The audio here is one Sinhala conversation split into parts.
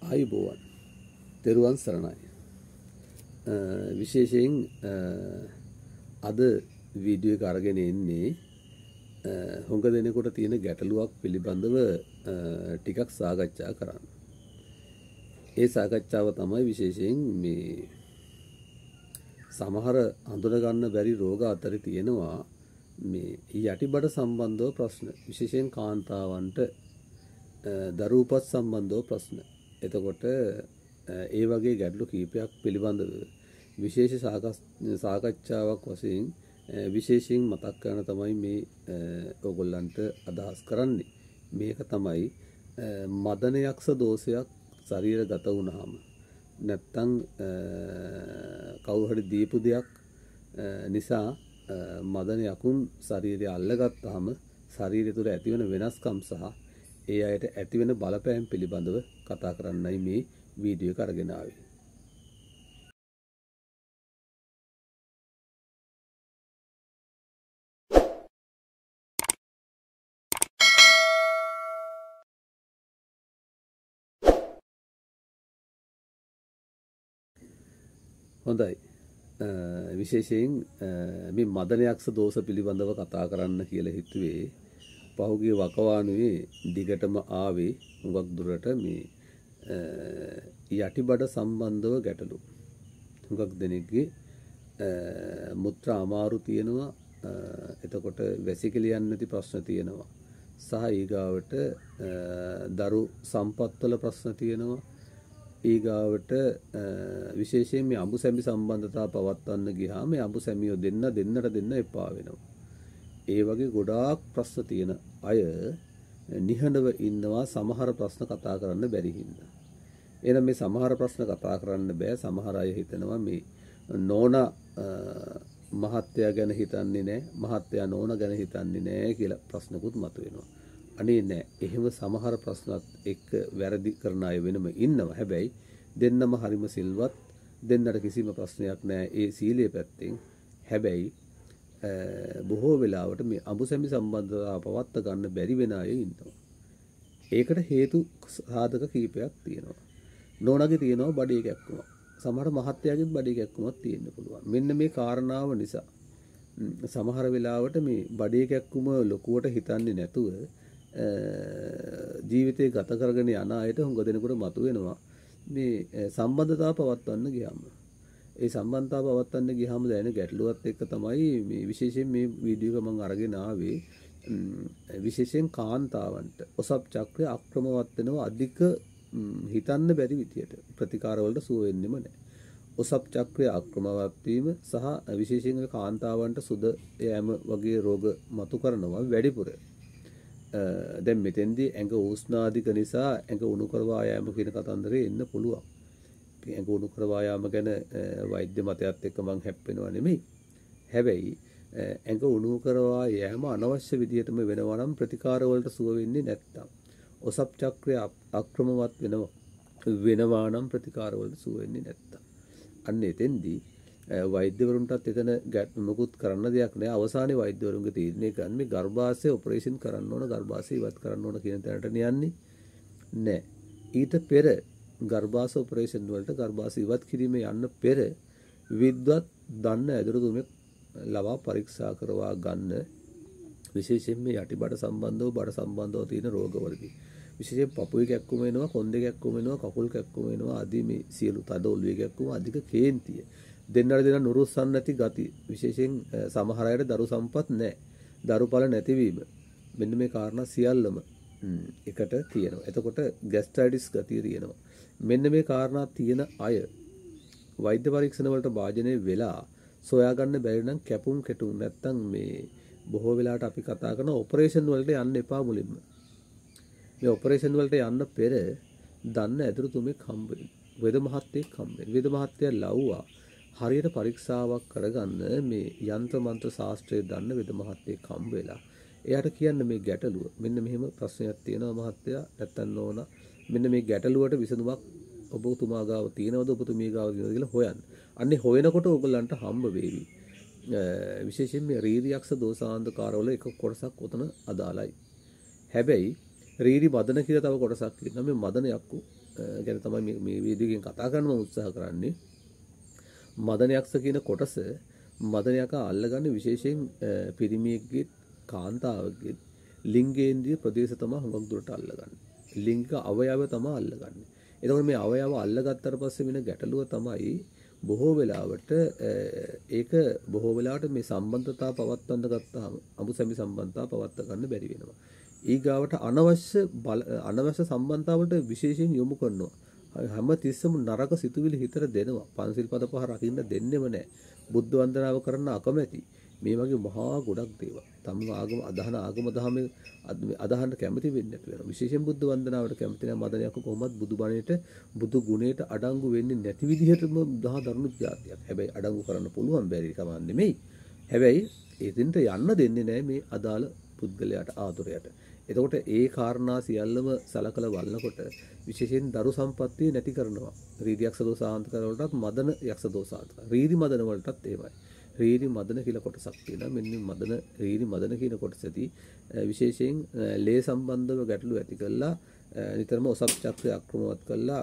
ආයුබෝවන් තෙරුවන් සරණයි විශේෂයෙන් අද වීඩියෝ එක අරගෙන එන්නේ හුඟ දෙනෙකුට තියෙන ගැටලුවක් පිළිබඳව ටිකක් සාකච්ඡා කරන්න. ඒ සාකච්ඡාව තමයි විශේෂයෙන් මේ සමහර හඳුන ගන්න බැරි රෝග අතරේ තියෙනවා මේ යටිබඩ සම්බන්ධව ප්‍රශ්න, විශේෂයෙන් කාන්තාවන්ට දරුවපත් සම්බන්ධව ප්‍රශ්න. එතකොට ඒ වගේ ගැටලු කීපයක් පිළිබඳව විශේෂ සාකච්ඡාවක් වශයෙන් විශේෂයෙන් මතක් කරන තමයි මේ ඔයගොල්ලන්ට අදහස් කරන්නේ. මේක තමයි මදන යක්ෂ දෝෂයක් ශරීරගත වුණාම නැත්තම් කවුරු හරි දීපු දෙයක් නිසා මදන යකුන් ශරීරය අල්ලගත්තාම ශරීරය තුළ ඇතිවන වෙනස්කම් සහ ඒ අයට ඇතිවෙන බලපෑම් පිළිබඳව කතා කරන්නයි මේ වීඩියෝ එක අරගෙන ආවේ. හොඳයි. විශේෂයෙන් මේ මදන යක්ෂ දෝෂ පිළිබඳව කතා කරන්න කියලා හිතුවේ. පහුගිය වකවානුවේ දිගටම ආවේ හුඟක් දුරට මේ යටිබඩ සම්බන්ධව ගැටලු. හුඟක් දෙනෙක්ගේ මුත්‍රා අමාරු තියෙනවා. එතකොට වැසිකිළියන් නැති ප්‍රශ්න තියෙනවා. සහ ඊගාවට දරු සම්පත්වල ප්‍රශ්න තියෙනවා. ඊගාවට විශේෂයෙන් මේ අඹු සැමි සම්බන්ධතාව පවත්වන්න ගියාම මේ අඹු සැමියෝ දෙන්නට එපා වෙනවා. ඒ වගේ ගොඩාක් ප්‍රශ්න තියෙන අය නිහඬව ඉන්නවා සමහර ප්‍රශ්න කතා කරන්න බැරි හින්දා. එහෙනම් මේ සමහර ප්‍රශ්න කතා කරන්න බෑ. සමහර අය හිතනවා මේ නෝනා මහත්තයා ගැන හිතන්නේ නැහැ, මහත්තයා නෝනා ගැන හිතන්නේ නැහැ කියලා ප්‍රශ්නකුත් මතුවෙනවා. අනේ නෑ, එහෙම සමහර ප්‍රශ්නත් එක්ක වැරදි කරන අය වෙනම ඉන්නවා. හැබැයි දෙන්නම හරිම සිල්වත්, දෙන්නට කිසිම ප්‍රශ්නයක් නැහැ ඒ සීලයේ පැත්තෙන්. හැබැයි බොහෝ වෙලාවට මේ අඹුසැමි සම්බන්ධතාව පවත්ත ගන්න බැරි වෙන අය ඉන්නවා. ඒකට හේතු සාධක කීපයක් තියෙනවා. නෝනාගේ තියෙනවා බඩේ කැක්කුම. සමහර මහත්තයාගෙත් බඩේ කැක්කුමක් තියෙන්න පුළුවන්. මෙන්න මේ කාරණාව නිසා සමහර වෙලාවට මේ බඩේ කැක්කුම ලොකුවට හිතන්නේ නැතුව ජීවිතේ ගත කරගෙන යන අයට හුඟ දෙනෙකුට මතුවෙනවා මේ සම්බන්ධතාව පවත්වන්න ගියාම. ඒ සම්බන්ධතාව පවත්වන්න ගියාම දැනෙන ගැටලුවත් එක්ක තමයි මේ විශේෂයෙන් මේ වීඩියෝ එක මම අරගෙන ආවේ. විශේෂයෙන් කාන්තාවන්ට ඔසප් චක්‍රය අක්‍රමවත් වෙනවා අධික හිතන්න බැරි විදියට. ප්‍රතිකාර වලට සුව වෙන්නෙම නැහැ. ඔසප් චක්‍රය අක්‍රමවත් වීම සහ විශේෂයෙන් කාන්තාවන්ට සුද යෑම වගේ රෝග මතු කරනවා වැඩිපුර. දැන් මෙතෙන්දී ඇඟ උෂ්ණාධික නිසා ඇඟ උණු කරවා යාම කියන කතන්දරේ එන්න පුළුවන්. ඇඟ උණු කරවා යාම ගැන වෛද්‍ය මතයත් එක්ක මම හැප්පෙනවා නෙමෙයි. හැබැයි ඇඟ උණු කරවා යාම අනවශ්‍ය විදියටම වෙනවා නම් ප්‍රතිකාර වලට සුව වෙන්නේ නැත්තම්. ඔසප් චක්‍රය අක්‍රමවත් වෙනවා නම් ප්‍රතිකාර වලට සුව වෙන්නේ නැත්තම්. අන්න එතෙන්දී වෛද්‍යවරුන්ටත් එතන මොකුත් කරන්න දෙයක් නැහැ. අවසානයේ වෛද්‍යවරුන්ගේ තීරණය ගන්න මේ ගර්භාෂය ඔපරේෂන් කරන්න ඕන, ගර්භාෂය ඉවත් කරන්න ඕන කියන තැනට යන්නේ නැහැ. ඊට පෙර ගර්භාෂ ඔපරේෂන් වලට ගර්භාෂය ඉවත් කිරීමේ යන්න පෙර විද්වත් දන්න ඇදුරු තුමෙක් ලවා පරීක්ෂා කරවා ගන්න. විශේෂයෙන් මේ යටිබඩ සම්බන්ධව බඩ සම්බන්ධව තියෙන රෝගවලදී විශේෂයෙන් පපුවේ කැක්කුම වෙනවා, කොන්දේ කැක්කුම වෙනවා, කකුල් කැක්කුම වෙනවා ආදී මේ සියලු තද ඔළුවේ කැක්කුම අධික කේන්තිය. දෙන්නට දෙන්න නුරුස්සන් නැති ගති. විශේෂයෙන් සමහර අයට දරු සම්පත් නැහැ. දරුඵල නැතිවීම. මෙන්න මේ කාරණා සියල්ලම එකට තියෙනවා. එතකොට ગેස්ට්‍රයිටිස් ගතිය තියෙනවා. මෙන්න මේ කාරණා තියෙන අය වෛද්‍ය පරීක්ෂණ වලට භාජනය වෙලා සොයාගන්න බැරි නම් කැපුම් කෙටුම් නැත්තම් මේ බොහෝ වෙලාවට අපි කතා කරන ඔපරේෂන් වලට යන්න එපා මුලින්ම. මේ ඔපරේෂන් වලට යන්න පෙර දන්න ඇතුළු තුමෙක් හම්බ වෙන්න. වේද මහත්තයෙක් හම්බ වෙන්න. වේද මහත්තයා ලව්වා හරියට පරීක්ෂාවක් කරගන්න මේ යන්ත්‍ර මන්ත්‍ර ශාස්ත්‍රයේ දන්න වේද මහත්තයෙක් හම්බ වෙලා එයාට කියන්න මේ ගැටලුව මෙන්න මෙහෙම ප්‍රශ්නයක් තියෙනවා මහත්තයා නැත්තම් නෝනා මෙන්න මේ ගැටලුවට විසඳුමක් ඔබතුමා ගාව තියෙනවද ඔබතුමිය ගාව තියෙනවද කියලා හොයන්න. අන්නේ හොයනකොට ඔයගොල්ලන්ට හම්බ වෙවි. විශේෂයෙන් මේ රීරියක්ෂ දෝෂාන්ධකාරවල එක කොටසක් උතන අදාළයි. හැබැයි රීරි මදන කියලා තව කොටසක් ඉන්නවා. මේ මදන යක්කු ගැන තමයි මේ වීඩියෝ එකෙන් කතා කරන්න මම උත්සාහ කරන්නේ. මදන යක්ෂ කියන කොටස මදන යකා අල්ලගන්නේ විශේෂයෙන් පිරිමියෙක්ගේ කාන්තාවකගේ ලිංගේන්ද්‍රිය ප්‍රදේශ තමයි හුඟක් දුරට අල්ලගන්නේ. ලිංගික අවයව තමයි අල්ලගන්නේ. එතකොට මේ අවයව අල්ලගත්තට පස්සේ වෙන ගැටලුව තමයි බොහෝ වෙලාවට ඒක බොහෝ වෙලාවට මේ සම්බන්ධතාව පවත්වන්න ගත්තාම අමුසැමි සම්බන්ධතාව පවත්වා ගන්න බැරි වෙනවා. ඊගාවට අනවශ්‍ය සම්බන්ධතාවලට විශේෂයෙන් යොමු කරනවා. හැම තිස්සම නරක සිතුවිලි හිතට දෙනවා. පන්සිල් පද පහ රකින්න දෙන්නෙම නැහැ. බුද්ධ වන්දනාව කරන්න අකමැති. මේ වගේ මහා ගොඩක් දේවල්. තම ආගම ආගම දහමේ අදහන්න කැමති වෙන්නේ නැති වෙනවා. විශේෂයෙන් බුද්ධ වන්දනාවට කැමති නැහැ. මදනයක කොහොමත් බුදු බණේට බුදු ගුණයට අඩංගු වෙන්නේ නැති විදිහටම දහ දරුණු જાතියක්. හැබැයි අඩංගු කරන්න පුළුවන් බැරි කම නෙමෙයි. හැබැයි එතෙන්ට යන්න දෙන්නේ නැහැ මේ අදාළ පුද්ගලයාට ආතුරයට. එතකොට ඒ කාරණා සියල්ලම සලකලා බලනකොට විශේෂයෙන් දරු සම්පත්තිය නැති කරනවා. රීදි යක්ෂ දෝසාන්ත කරවලටත් මදන යක්ෂ දෝසාන්ත. රීදි මදන වලටත් එහෙමයි. රීදි මදන කියලා කොටසක් තියෙනවා. මෙන්න මදන රීදි මදන කියන කොටසදී විශේෂයෙන් ලේ සම්බන්ධව ගැටලු ඇති කළා නිතරම ඔසප් චක්‍රය අක්‍රමවත් කළා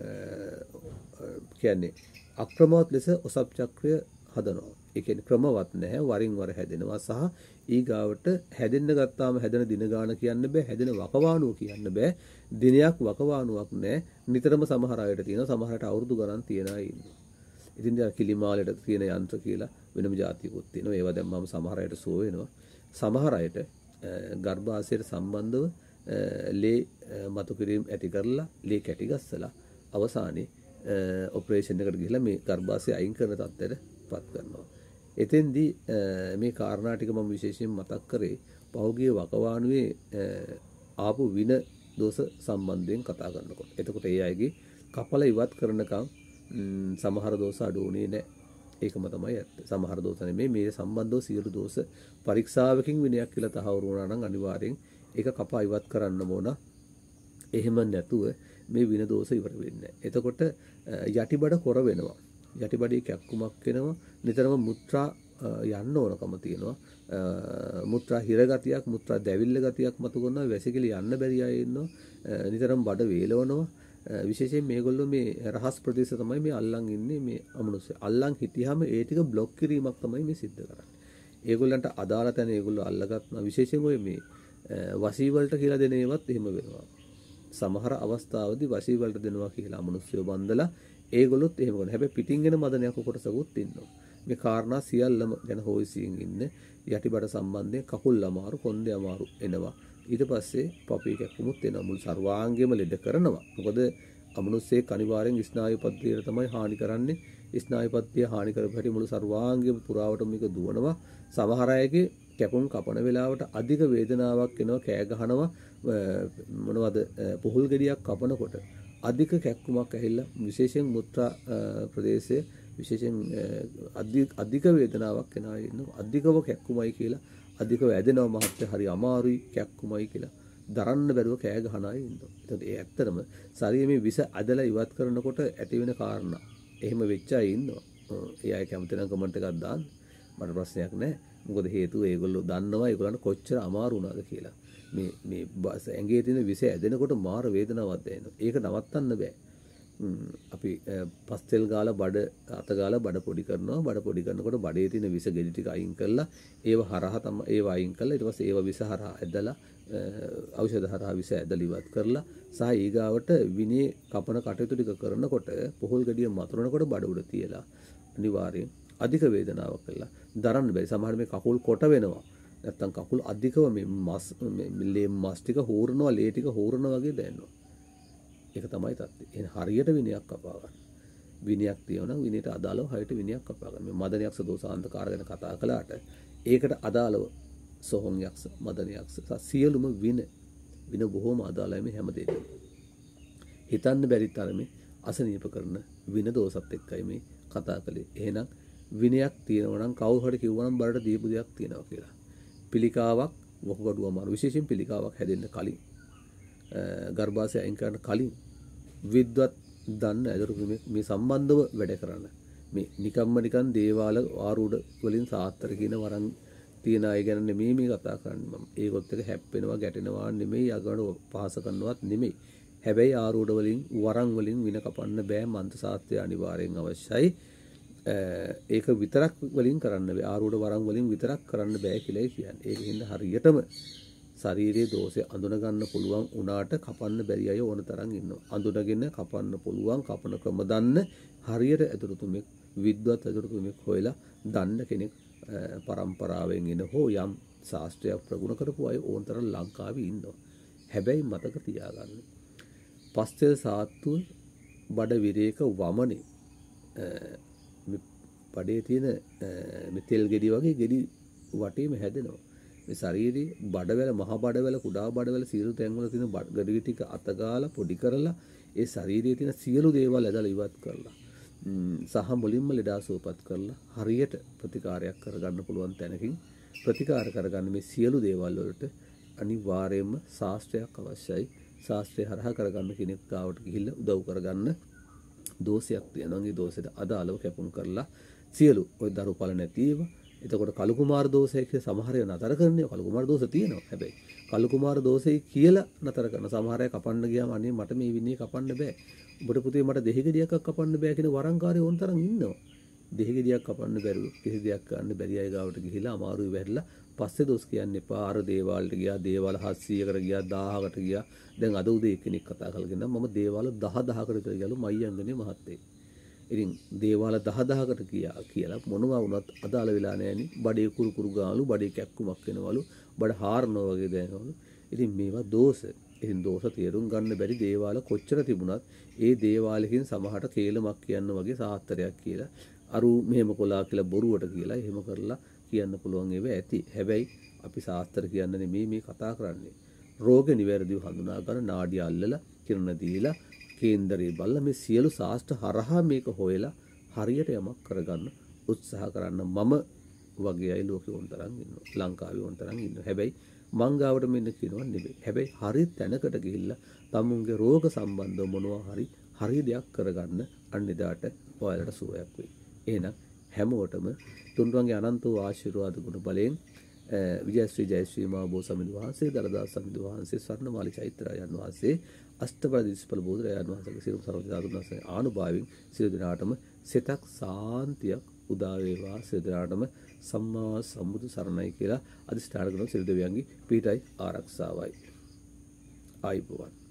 කියන්නේ අක්‍රමවත් ලෙස ඔසප් චක්‍රය හදනවා. ඒ කියන්නේ ක්‍රමවත් නැහැ වරින් වර හැදෙනවා සහ ඊගාවට හැදෙන්න ගත්තාම හැදෙන දින ගාන කියන්න බෑ හැදෙන වකවානුව කියන්න බෑ දිනයක් වකවානුවක් නැහැ නිතරම සමහර අයට තියෙනවා සමහරට අවුරුදු ගණන් තියන අය ඉන්නවා. ඉතින් දැන් කිලිමාලයට තියෙන යන්ත්‍ර කියලා වෙනම જાතියකුත් තියෙනවා. ඒවා දැන් මම සමහර අයට සුව වෙනවා. සමහර අයට ගර්භාෂයට සම්බන්ධව ලේ මතු කිරීම ඇති කරලා ලේ කැටි ගස්සලා අවසානයේ ඔපරේෂන් එකකට ගිහිල්ලා මේ ගර්භාෂය අයින් කරන තත්ත්වයට පත් කරනවා. එතෙන්දී මේ කාරණා ටික මම විශේෂයෙන් මතක් කරේ පෞද්ගලික වකවානුවේ ආපු වින දෝෂ සම්බන්ධයෙන් කතා කරනකොට. එතකොට ඒ අයගේ කපල ඉවත් කරනකම් සමහර දෝෂ අඩු වුණේ නැහැ. ඒකම තමයි ඇත්ත. සමහර දෝෂ නෙමෙයි මේ සම්බන්ධව සියලු දෝෂ පරීක්ෂාවකින් විනයක් කියලා තහවුරු වුණා නම් අනිවාර්යෙන් ඒක කපා ඉවත් කරන්න ඕන. එහෙම නැතුව මේ වින දෝෂ ඉවර වෙන්නේ නැහැ. එතකොට යටිබඩ කොර වෙනවා. යටිබඩේ කැක්කුමක් වෙනවා. නිතරම මුත්‍රා යන්න ඕනකම තියෙනවා. මුත්‍රා හිර ගතියක්, මුත්‍රා දැවිල්ල ගතියක් මතු කරනවා. වැසිකිලි යන්න බැරි අය ඉන්නවා. නිතරම බඩ වේලවනවා. විශේෂයෙන් මේගොල්ලෝ මේ රහස් ප්‍රදේශ තමයි මේ අල්ලන් ඉන්නේ මේ අමනුෂ්‍ය. අල්ලන් හිටියාම ඒ ටික બ્લોක් කිරීමක් තමයි මේ සිද්ධ කරන්නේ. ඒගොල්ලන්ට අදාළ තැන ඒගොල්ලෝ අල්ලගත්තා. විශේෂයෙන් ඔය මේ වසී වලට කියලා දෙන ඒවත් එහෙම වෙනවා. සමහර අවස්ථාවලදී වසී වලට දෙනවා කියලා අමනුෂ්‍යව බන්දලා ඒගොල්ලොත් එහෙම කරනවා. හැබැයි පිටින් එන මදනයක කොටසකුත් ඉන්නවා. මේ කාරණා සියල්ලම ගැන හොයසියෙන් ඉන්න යටිබඩ සම්බන්ධයෙන් කකුල් අමාරු, කොන්දේ අමාරු එනවා. ඊට පස්සේ පපී කැක්කුමුත් එනවා. මුළු සර්වාංගෙම ලෙඩ කරනවා. මොකද අමනුෂ්‍යයෙක් අනිවාර්යෙන් ස්නායු පද්ධතියට තමයි හානි කරන්නේ. ස්නායු පද්ධතිය හානි කරපු හැටි මුළු සර්වාංගෙම පුරාවටම මේක දුවනවා. සමහර අයගේ කැපුම් කපන වෙලාවට අධික වේදනාවක් එනවා, කෑ ගහනවා. මොනවද පුහුල් ගෙඩියක් කපනකොට අධික කැක්කුමක් ඇහිලා විශේෂයෙන් මුත්‍රා ප්‍රදේශයේ විශේෂයෙන් අධික වේදනාවක් එන අය ඉන්නවා. අධිකව කැක්කුමයි කියලා අධික වැදෙනවා මහත්ය හරි අමාරුයි කැක්කුමයි කියලා දරන්න බැරුව කෑ ගහන අය ඉන්නවා. ඒතකොට ඒ ඇත්තටම ශරීරයේ මේ විස ඇදලා ඉවත් කරනකොට ඇති වෙන කාරණා. එහෙම වෙච්ච අය ඉන්නවා. ඒ අය කැමති නම් කමෙන්ට් එකක් දාන්න. මට ප්‍රශ්නයක් නැහැ. මොකද හේතුව ඒගොල්ලෝ දන්නවා ඒගොල්ලන්ට කොච්චර අමාරු වුණාද කියලා. මේ ඇඟේ තියෙන විස ඇදෙනකොට මාර වේදනාවක් දැනෙනවා. ඒක නවත්තන්න බෑ. අපි පස්තෙල් ගාලා බඩ අත ගාලා බඩ පොඩි කරනවා. බඩ පොඩි කරනකොට බඩේ තියෙන විස ගෙඩි ටික අයින් කරලා ඒව හරහා තමයි ඒව අයින් කරලා ඊට පස්සේ ඒව විස හරහා ඇදලා ඖෂධ හරහා විස ඇදලා ඉවත් කරලා සහ ඊගාවට විනේ කපන කටයුතු ටික කරනකොට පොහොල් ගෙඩිය මතුරනකොට බඩ උඩ තියලා අනිවාර්යෙන් අධික වේදනාවක් කළා දරන්න බැරි. සමහර මේ කකුල් කොට වෙනවා. නැත්තම් කකුල් අධිකව මේ මස් ටික හූරනවා, ලේ ටික හූරනවා වගේ දැනෙනවා. ඒක තමයි තත්ත්වය. එහෙනම් හරියට විනයක් කපා ගන්න. විනයක් තියෙනවා නම් විනයට අදාළව හරියට විනයක් කපා ගන්න. මේ මදන යක්ෂ දෝසාන්තකාර ගැන කතා කළාට ඒකට අදාළව සෝහන් යක්ෂ, මදන යක්ෂ සියලුම වින බොහෝම අදාළයි මේ හැම දෙයකම. හිතන්න බැරි තරමේ අසනීප කරන වින දෝසත් එක්කයි මේ කතා කළේ. එහෙනම් විනයක් තියෙනවා නම් කවුරු හරි කිව්වා නම් බරට දීපු දෙයක් තියෙනවා කියලා. පිළිකාවක් වකුගඩුව අමාරු විශේෂයෙන් පිළිකාවක් හැදෙන්න කලින් ගර්භාෂය අයින් කරන්න කලින් විද්වත් දන්න ඇදරු මේ සම්බන්ධව වැඩ කරන්න. මේ නිකන් දේවාල ආරූඪ වලින් සාත්‍තර කියන වරන් තියන අය ගැන නෙමෙයි මේ කතා කරන්නේ මම. ඒකොත් එක හැප්පෙනවා ගැටෙනවා නෙමෙයි යගන පහස කරනවත් නෙමෙයි. හැබැයි ආරූඪ වලින් වරන් වලින් වින කපන්න බෑ. මන්ත්‍ර ශාස්ත්‍රය අනිවාර්යෙන් අවශ්‍යයි. ඒක විතරක් වලින් කරන්න බෑ. ආරූඪ වරන් වලින් විතරක් කරන්න බෑ කියලා කියන්නේ. ඒකින්ද හරියටම ශාරීරියේ දෝෂය අඳුන ගන්න පුළුවන් උනාට කපන්න බැරි අය ඕන තරම් ඉන්නවා. අඳුනගෙන කපන්න පුළුවන් කපන ක්‍රම දන්න හරියට ඇතුළුතුමෙක් විද්වත් ඇතුළුතුමෙක් හොයලා දන්න කෙනෙක් පරම්පරාවෙන් එන හෝ යම් ශාස්ත්‍රයක් ප්‍රගුණ කරපු අය ඕන තරම් ලංකාවේ ඉන්නවා. හැබැයි මතක තියාගන්න. පස්තෙල් සාත්තුව බඩ විරේක වමනේ බඩේ තියෙන මෙතෙල් ගෙඩි වගේ ගෙඩි වටේම හැදෙනවා. මේ ශරීරයේ බඩවැල මහ බඩවැල කුඩා බඩවැල සියලු තැන්වල තියෙන ගෙඩි ටික අතගාලා පොඩි කරලා ඒ ශරීරයේ තියෙන සියලු දේවල් ඇදලා ඉවත් කරලා සහ මුලින්ම ලෙඩා සුවපත් කරලා හරියට ප්‍රතිකාරයක් කරගන්න පුළුවන් තැනකින් ප්‍රතිකාර කරගන්න මේ සියලු දේවල් වලට අනිවාර්යයෙන්ම ශාස්ත්‍රයක් අවශ්‍යයි. ශාස්ත්‍රය හරහා කරගන්න කෙනෙක් ගාවට ගිහිල්ලා උදව් කරගන්න දෝෂයක් තියෙනවා. ඒ දෝෂෙට අදාළව කැපුම් කරලා සියලු ඔය දරුපල නැතිව එතකොට කලු කුමාර දෝෂය කියලා සමහර අය නතර කරන්නේ. කලු කුමාර දෝෂ තියෙනවා. හැබැයි කලු කුමාර දෝෂය කියලා නතර කරන සමහර අය කපන්න ගියාම අනේ මට මේ වින්නේ කපන්න බෑ. ඔබට පුතේ මට දෙහිගෙඩියක් කපන්න බෑ කියන වරංකාරයෝ ඕන තරම් ඉන්නවා. දෙහිගෙඩියක් කපන්න බැරුව කිසි දෙයක් කරන්න බැරි අය ගාවට ගිහිලා අමාරුයි වැටලා පස්සේ දොස් කියන්න එපා. අර දේවාලට ගියා, දේවාල 700කට ගියා, 1000කට ගියා. දැන් අද උදේ කෙනෙක් කතා කරගෙන මම දේවාල 10000කට විතර ගියලු මයියංගනේ මහත්තයෙක්. ඉතින් දේවාල 10000කට ගියා කියලා මොනවා වුණත් අදාළ වෙලා නැහෙනි. බඩේ කුරු ගාලු, බඩේ කැක්කුමක් වෙනවලු, බඩ හාරනවා වගේ දැනනවලු. ඉතින් මේවා දෝෂ. ඉතින් දෝෂ තේරුම් ගන්න බැරි දේවාල කොච්චර තිබුණත් ඒ දේවාලකින් සමහරට කේලමක් කියන්න වගේ සාහතරයක් කියලා අරු මෙහෙම කොලා කියලා බොරුවට කියලා එහෙම කරලා කියන්න පුළුවන් ඒවා ඇති. හැබැයි අපි සාස්ත්‍ර කියන්න නෙමෙයි මේ කතා කරන්නේ. රෝග නිවැරදිව හඳුනා ගන්න නාඩිය අල්ලලා කිරණ දීලා කේන්දරේ බලලා මේ සියලු ශාස්ත්‍ර හරහා මේක හොයලා හරියට යමක් කරගන්න උත්සාහ කරන්න මම වගේ අය ලෝකෙ වොන් තරම් ඉන්නවා. ලංකාවේ වොන් තරම් ඉන්නවා. හැබැයි මං ගාවට මෙන්න කියනවා නෙමෙයි. හැබැයි හරි තැනකට ගිහිල්ලා තමුන්ගේ රෝග සම්බන්ධව මොනවා හරි දෙයක් කරගන්න අන්න එදාට ඔයාලට සුවයක් වෙයි. එහෙනම් හැමෝටම තුන්වන්ගේ අනන්ත වූ ආශිර්වාද ගුණ බලයෙන් විජයශ්‍රී ජයශ්‍රී මහ බෝ සමිඳු වහන්සේ දලදා සමිඳු වහන්සේ ස්වර්ණමාලි චෛත්‍යරයන් වහන්සේ අෂ්ටපද දිස්පල බෝධරයන් වහන්සේගේ සියලු සර්වඥ ධාතුන්වහන්සේ ආනුභාවයෙන් සියලු දෙනාටම සිතක් සාන්තියක් උදා වේවා. සියලු දෙනාටම සම්මා සම්බුදු සරණයි කියලා අදිෂ්ඨාන කරන සියලු දෙවියන්ගේ පීඨයි ආරක්ෂාවයි. ආයිබෝවන්.